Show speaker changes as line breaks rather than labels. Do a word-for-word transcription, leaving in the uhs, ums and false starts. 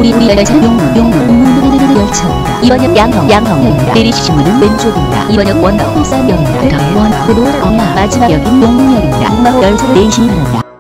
우리 우리 열차는 용문 용문 용문 열차입니다. 이번 역 양성 양성역입니다. 내리시신 문은 왼쪽입니다. 이번 역 원덕 부산역입니다. 더원 그 노을 엄마 마지막 역인 용문역입니다. 목마호 열차를 내리시기 바랍니다.